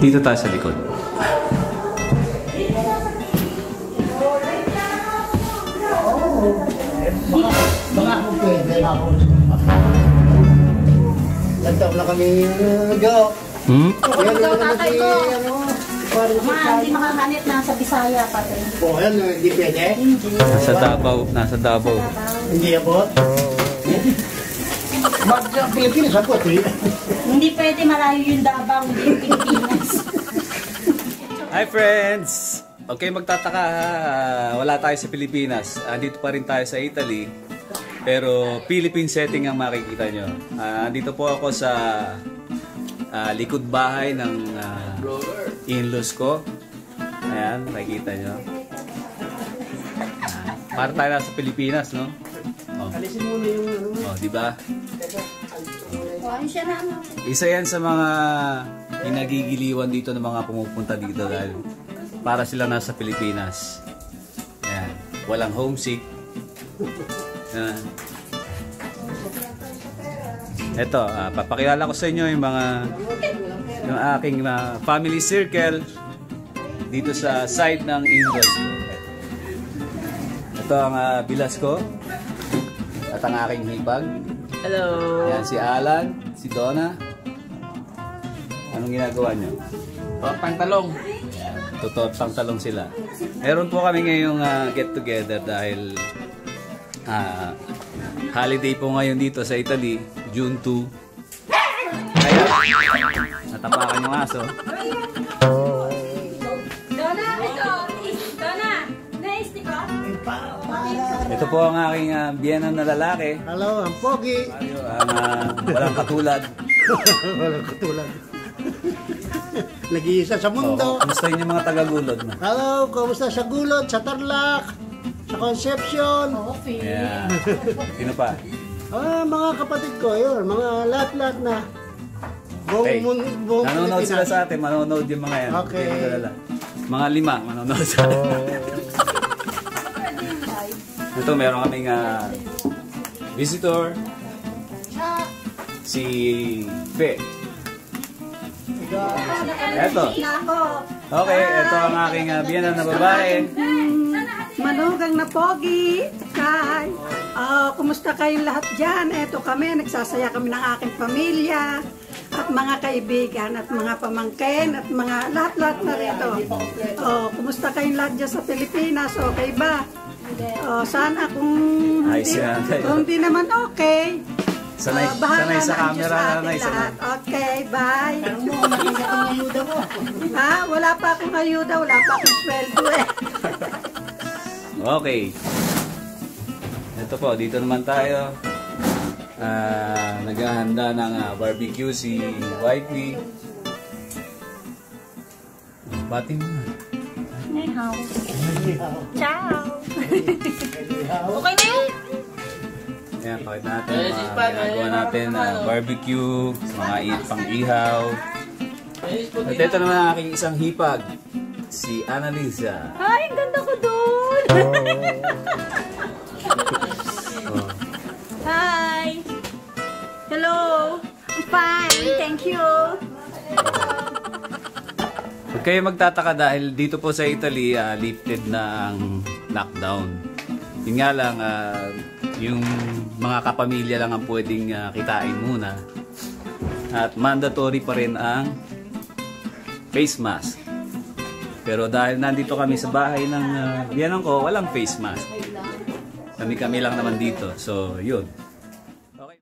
Dito tayo sa likod. Baka kung pwede ako. Nagtaon na kami nag-go. Kapag daw tatay ko, Hindi makakanit na sa Bisaya pati. O, yan, hindi pwede? Hindi. Nasa Davao. Nasa Davao. Hindi abot? Pilipinas abot eh. Hindi pwede, malayo yung Davao, hindi yung Pilipinas. Hi friends! Okay, magtataka, wala tayo sa Pilipinas. Andito pa rin tayo sa Italy. Pero Philippine setting ang makikita nyo. Andito po ako sa likod bahay ng in-laws ko. Ayan, makikita nyo. Para tayo nasa Pilipinas, no? Oh. Alisin muna yung ano. Oh, di ba? Siya na ano. Isa yan sa mga hinagigiliwan dito ng mga pumupunta dito dahil para sila nasa Pilipinas. Ayan. Walang homesick. Ayan. Ito, papakilala ko sa inyo yung aking family circle dito sa side ng in-laws ko. Ito ang bilas ko at ang aking hipag. Hello! Yan si Alan, si Donna. Anong ginagawa nyo? Pangtalong. Totoo, talong sila. Meron po kami ngayong get together dahil holiday po ngayon dito sa Italy, June 2. Kaya, natapakan yung aso. Donna, ito. Donna, nice, di ba? Ito po ang aking biyenan na lalaki. Hello, ang pogi. Mario, walang katulad. Walang katulad. Nag-iisa sa mundo. Kumusta yung mga taga-gulod na? Hello, kumusta sa Gulod, sa Tarlac, sa Concepcion? Okay. Yeah. Sino pa? Mga kapatid ko, yun, mga lahat-lahat na. Okay. Buong Nanonood sila Pilipinas. sa atin, manonood yung mga yan. Okay. Hindi magalala. Mga 5 manonood sa atin. Ito, meron kaming visitor. Si Fe. Eto. Okay, ito ang aking biyenan na babae. Manugang na pogi. Hi. Kumusta kayong lahat dyan? Eto kami, nagsasaya kami ng aking pamilya at mga kaibigan at mga pamangkin at mga lahat-lahat na rito. Kumusta kayong lahat dyan sa Pilipinas? Okay ba? Sana kung hindi naman okay. Sanay sa camera na sanay. Okay, bye. Wala pa akong ayuda, wala pa akong sweldo eh. Okay. Ito po, dito naman tayo. Naghahanda ng barbecue si wifey. Bati mo na. Ni hao. Ciao. Okay na yun? Ayan, pakita natin ginagawa natin barbecue, mga pang-ihaw. At ito naman ang aking isang hipag, si Annalisa. Ay, ang ganda ko doon. Oh. Hi. Hello. I'm fine. Thank you. Huwag kayo magtataka dahil dito po sa Italy, lifted na ang lockdown. Yun nga lang, yung mga kapamilya lang ang pwedeng kitain muna. At mandatory pa rin ang face mask. Pero dahil nandito kami sa bahay ng biyenan ko, walang face mask. Kami lang naman dito. So, yun. Okay.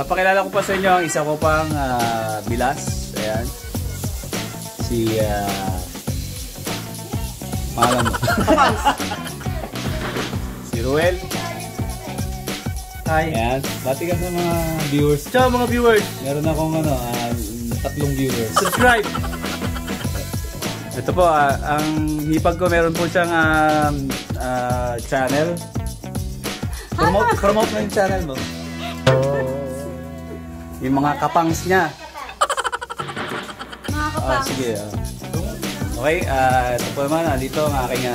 Papakilala ko pa sa inyo ang isa ko pang bilas. Ayan. Si pangalan mo. Si Ruel. Hi. Ayan. Bati ka sa mga viewers. Ciao mga viewers. Meron akong 3 viewers. Subscribe. Ito po, ang hipag ko meron po siyang channel. Promote mo yung channel mo. Yung mga kapangs niya. Mga kapang. Sige. Okay, ito po naman, dito ang aking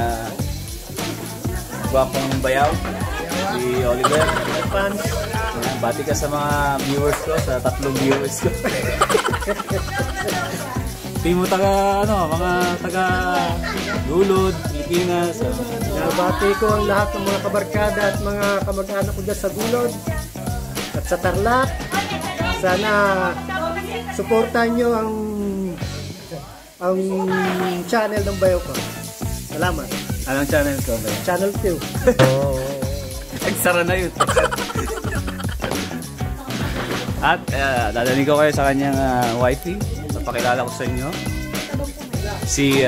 gwapong bayaw. Si Oliver. Fans. Ayan, bati ka sa mga viewers ko, sa 3 viewers ko. Di mo mga taga Gulod, Pilipinas. Nabati ko ang lahat ng mga kabarkada at mga kamag-anak ko dyan sa Gulod at sa Tarlac. Sana suportahan nyo ang channel ng bayo ko. Salamat. Anong channel ko ba? Channel 2. Nagsara na yun. At dadaling ko kayo sa kanyang wifey. Papakilala ko sa inyo. Si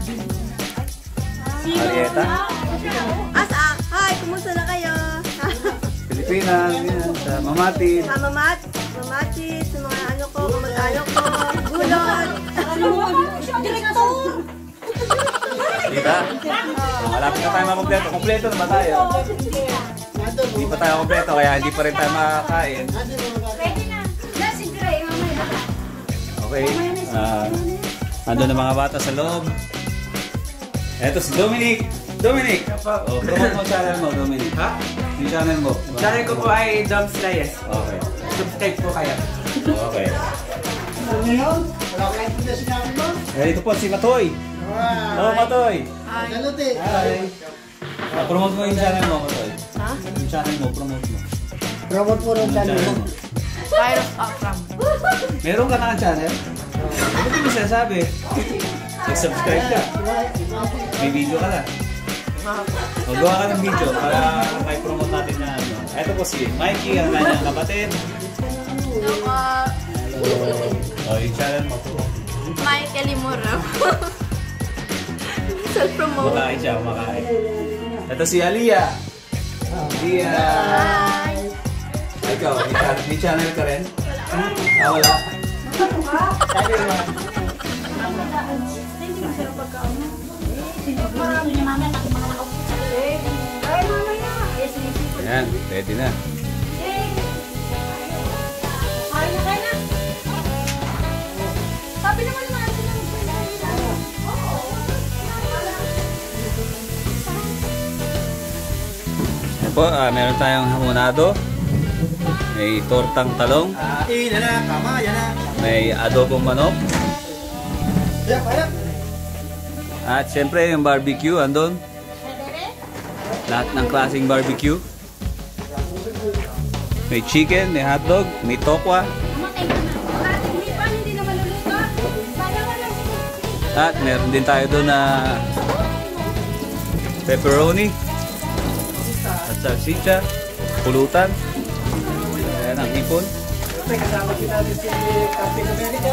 Marieta. Hi, kumusta na kayo? Pilipinas. Yan, sa Mamatin. Mamati, sa mga ano ko, kamag-anak ko, Gulod. Direktor! Dita? Malapit na tayo makompleto. Kompleto na ba tayo? Hindi pa tayo kompleto kaya hindi pa rin tayo makakain. Pwede na. Nasi Gray, mamaya. Okay. Ando na mga bata sa loob. Eto si Dominic. Dominic! Oh, promote mo channel mo, Dominic. Ha? Yung channel mo. Channel ko po ay Doms Reyes. Okay. Subscribe po kayo. Okay. Ano yun? Wala ko lang na sinabi mo? Ito po si Matoy. Hello, Matoy. Salute. Hi. Promote mo yung channel mo, Matoy. Ha? Yung channel mo, promote mo. Promote po ng channel mo. Virus Akram. Meron ka na channel? Ano di mo sinasabi? Nag-subscribe ka. May video ka na. Magawa ka ng video para may promote natin na ano. Ito po si Mikey, ang kanyang kapatid. Oh, yung channel mo po. Mike Elimura. Self-promote. Kumakain siya, kumakain. Ito si Aliyah. Aliyah. Ikaw, may channel ka rin? Wala. Ayan, ready na. Kain na. Sabi naman naman sila. Ayan po, meron tayong hamonado. May tortang talong. Yan na, kama, yan na. May adobong manok. Ayan. At syempre yung barbecue andun. Lahat ng klaseng barbecue. May chicken, may hotdog, may tokwa. Hindi na maluluto. At meron din tayo doon na pepperoni. At salsicha. Pulutan. Ayan ang hipon. Kasama din natin si Captain America.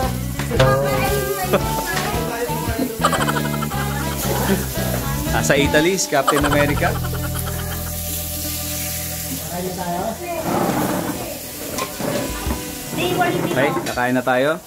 Sa Italy, si Captain America. Okay, kakain na tayo.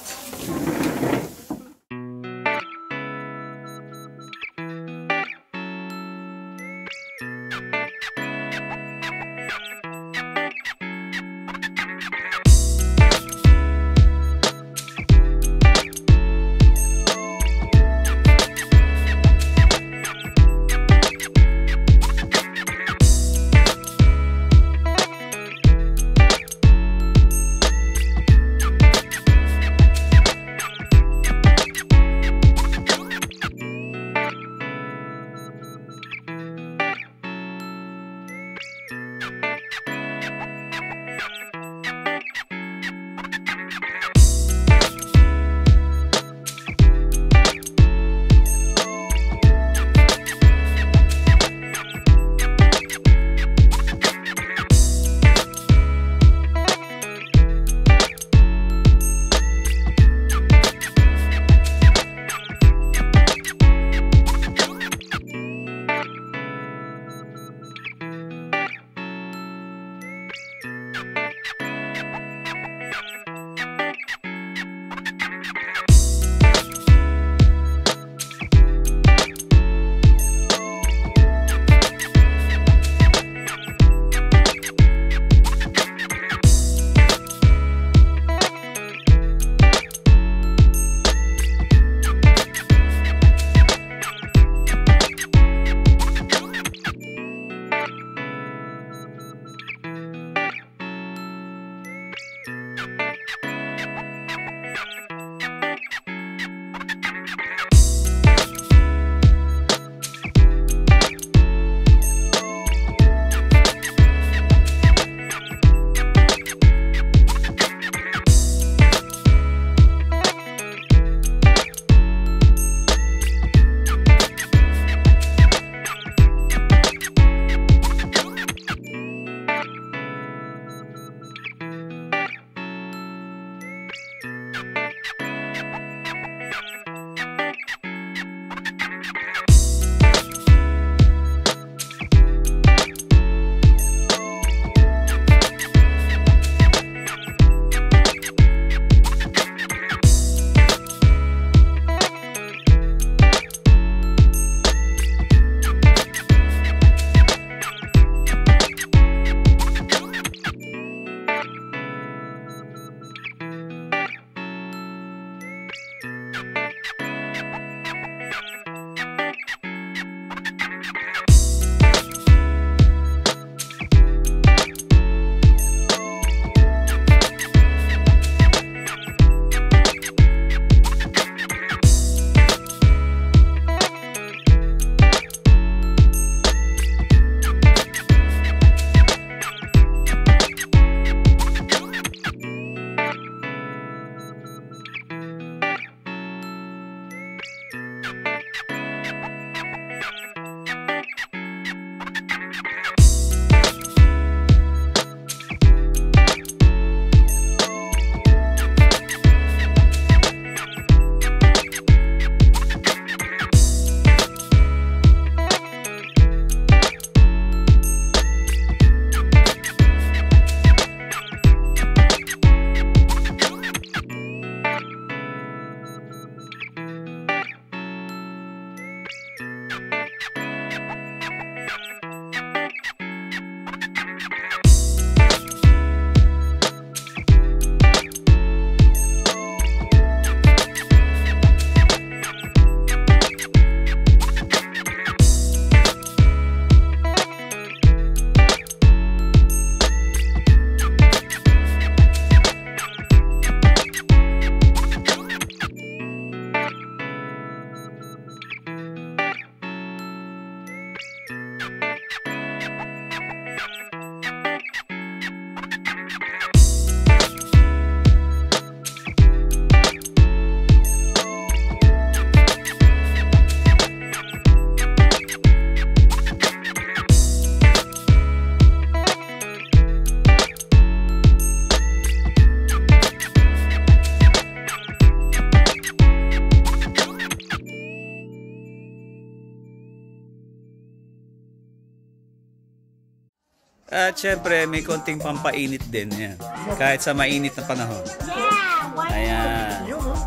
At syempre, may konting pampainit din. Yan. Kahit sa mainit na panahon. Ayan.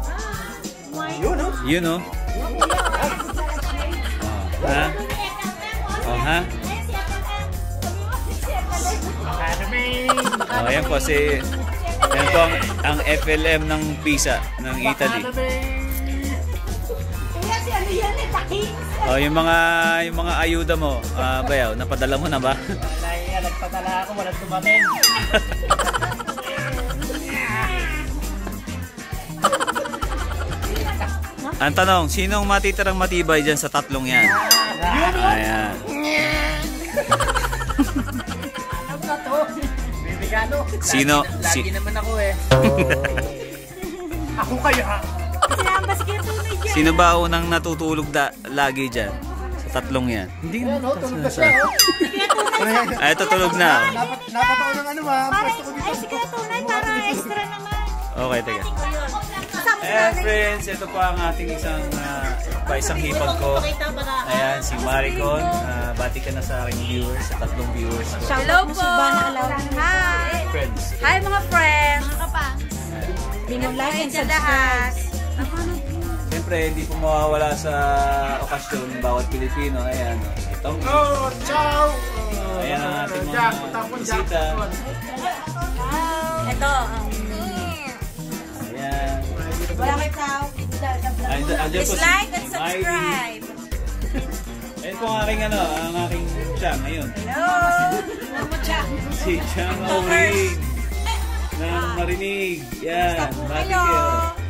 Yun, no? Oh, ha? Oh, ha? Oh, ayan po si... Yan po ang FLM ng Pisa, ng Italy. Oh, yung mga ayuda mo, bayaw, napadala mo na ba? Nagpadala ako, walang tumating. Ang tanong, sinong matitirang matibay dyan sa tatlong yan? Ayan. Sino? Lagi naman ako eh. Ako kaya. Sino ba unang natutulog lagi dyan? Sa tatlong yan? Hindi na. Tulog na siya. Ay, tutulog na. Napataon ng ano ba? Ay, sige, tunay, para extra naman. Okay, teka. Friends, ito pa ang ating isang hipag ko. Ayan, si Maricon. Bati ka na sa aking viewers, sa tatlong viewers ko. Hello po. Hi. Friends. Hi mga friends. Like and subscribe. Siyempre, hindi po mawawala sa okasyon bawat Pilipino. Ayan, itong... Oh, ciao! Ayan ang ating mga bisita. Ito. Ayan. Wala kayo tao. Please like and subscribe. Ayan po ang aking ang aking siyang ngayon. Hello. Si Chang Auring ng Marinig. Yan. Bati kayo.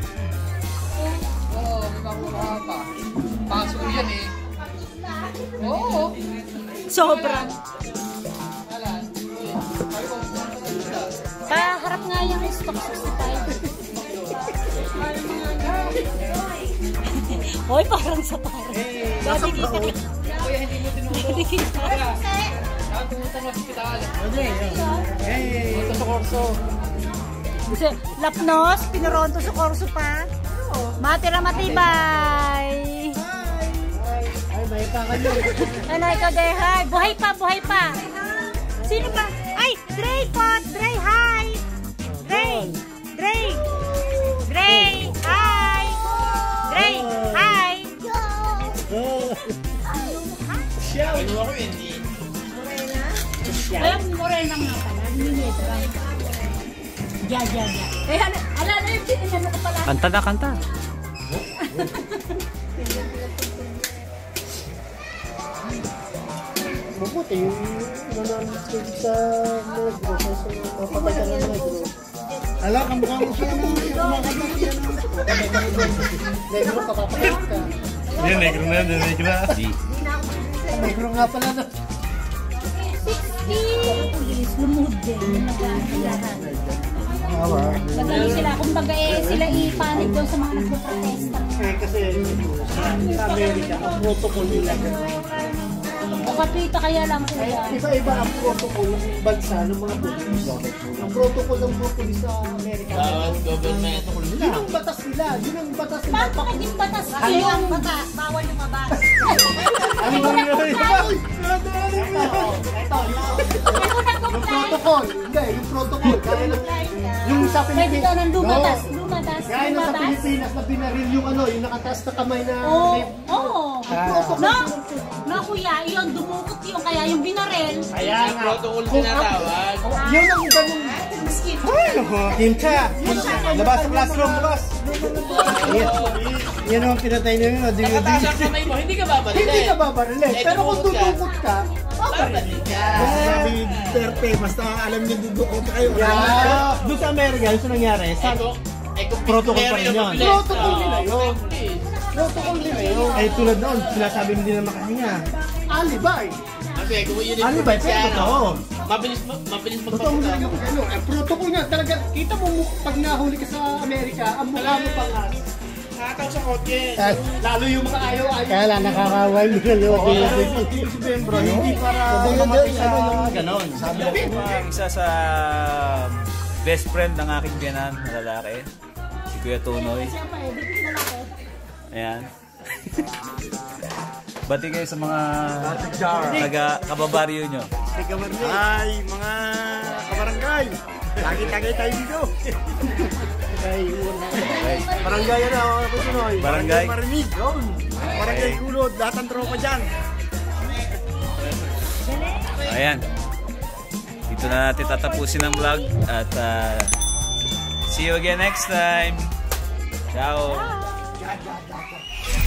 Paso yan eh. Sobra. Paharap nga yung stock 65. Hoy, parang sa parang. Dati kita. Kuya, hindi mo tinuro. Dati kita. Nakatumutan mo sa hospital. Ito sa korso. Lapnos, pinoronto sa korso pa. Matira matibay. Ay, may pa kayo. Ano ikaw, Day? Hi. Buhay pa, buhay pa. Sino pa? Ay, Dre po. Dre, hi. Dre. Dre. Dre, hi. Dre, hi. Ano ako hindi? Ay, morena nga pala. Minitra. Ja. Eh, ala na yung tinanong ko pala. Kanta na, kanta. Mabuti yung nananod sa mga group, sa mapatay ka ng mga group. Ala, kamukha mo siya ng kumakanta siya ng... Negro ka, papakit ka. Yan, negro na, negro na. Negro nga pala na. Police, lumod din. Magaling sila. Kumbaga sila ipanig doon sa mga nagpo-protesta. Kasi sa Amerika, ang protocol nila. O kapita kaya lang po yan. Iba-iba ang protocol ng bansa ng mga pulis. Ang protocol ng mga pulis sa Amerika. Government. Yun ang batas nila. Yun ang batas nila. Paano ka naging batas? Kayo ang batas. Bawal lumabas. Ano ba yun? Yung protocol. Hindi, yung protocol. Kaya lang, yung sa Pwede Pilipinas. daw ng lumatas. Lumatas. Kaya na sa Pilipinas na binaril yung yung nakataas na kamay na... Oo. No, kuya, yun, dumukot yung kaya yung binarel. Kaya Ang protocol tinatawag. Yun ang ganun. Ay, naku, Kincha. Labas sa classroom, labas. Yan ang pinatay na yun. Nakataas ang kamay mo, hindi ka babalik. Hindi ka babarilin. Pero kung dudukot ka, babalik ka. sabi Duterte, basta alam niyo dudukot kayo. Doon sa Amerika, yun sa nangyari. Protocol pa rin yun. Protocol nila yun. Protocol nila yun. Eh tulad noon, sinasabi hindi na makahinga. Alibay. Kasi kung yun yung Alibay, pero totoo. Mabilis Totoo mo magpapunta. yung ano. Protocol nga talaga. Kita mo pag nahuli ka sa Amerika, ang mukha mo pa nga. Nakataw sa kotse. Lalo yung mga ayaw-ayaw. Kaya lang nakakawal mo na Oo, si Bembro, hindi para mamatay sa ganon. Sabi ko ang isa sa best friend ng aking biyanan na lalaki, si Kuya Tunoy. Ayan. Bati kayo sa mga taga-kababaryo nyo. Ay, mga kabarangay. Lagi-lagi tayo dito. Barangay na ako, Kusunoy. Barangay. Marinig. Barangay Kulod. Lahat ng tropa dyan. Ayan. Dito na natin tatapusin ang vlog. At see you again next time. Ciao.